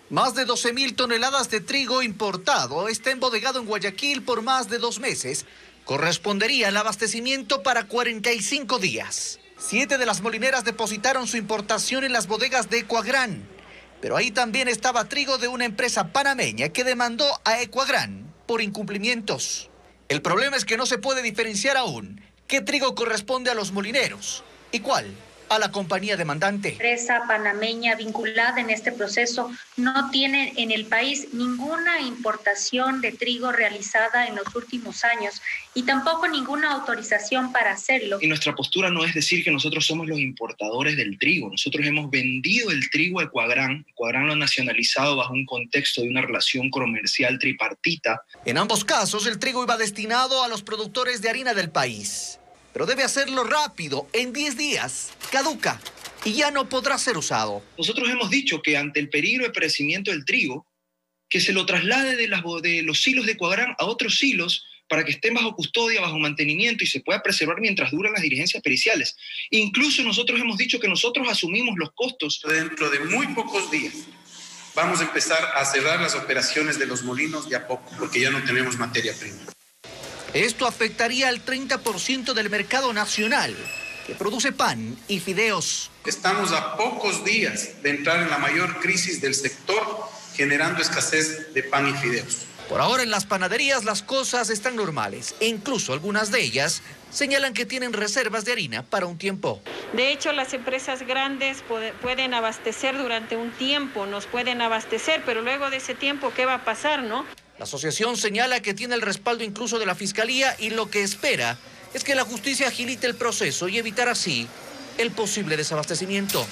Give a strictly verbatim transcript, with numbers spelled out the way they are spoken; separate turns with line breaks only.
Más de doce mil toneladas de trigo importado está embodegado en Guayaquil por más de dos meses. Correspondería al abastecimiento para cuarenta y cinco días. Siete de las molineras depositaron su importación en las bodegas de Ecuagran. Pero ahí también estaba trigo de una empresa panameña que demandó a Ecuagran por incumplimientos. El problema es que no se puede diferenciar aún qué trigo corresponde a los molineros y cuál a la compañía demandante.
La empresa panameña vinculada en este proceso no tiene en el país ninguna importación de trigo realizada en los últimos años y tampoco ninguna autorización para hacerlo.
Y nuestra postura no es decir que nosotros somos los importadores del trigo. Nosotros hemos vendido el trigo a Ecuagran. Ecuagran lo ha nacionalizado bajo un contexto de una relación comercial tripartita.
En ambos casos, el trigo iba destinado a los productores de harina del país. Pero debe hacerlo rápido, en diez días, caduca y ya no podrá ser usado.
Nosotros hemos dicho que ante el peligro de perecimiento del trigo, que se lo traslade de, las, de los silos de Ecuagran a otros silos para que estén bajo custodia, bajo mantenimiento y se pueda preservar mientras duran las diligencias periciales. Incluso nosotros hemos dicho que nosotros asumimos los costos.
Dentro de muy pocos días vamos a empezar a cerrar las operaciones de los molinos de a poco, porque ya no tenemos materia prima.
Esto afectaría al treinta por ciento del mercado nacional, que produce pan y fideos.
Estamos a pocos días de entrar en la mayor crisis del sector, generando escasez de pan y fideos.
Por ahora en las panaderías las cosas están normales e incluso algunas de ellas señalan que tienen reservas de harina para un tiempo.
De hecho, las empresas grandes pueden abastecer durante un tiempo, nos pueden abastecer, pero luego de ese tiempo, ¿qué va a pasar, no?
La asociación señala que tiene el respaldo incluso de la Fiscalía y lo que espera es que la justicia agilite el proceso y evitar así el posible desabastecimiento.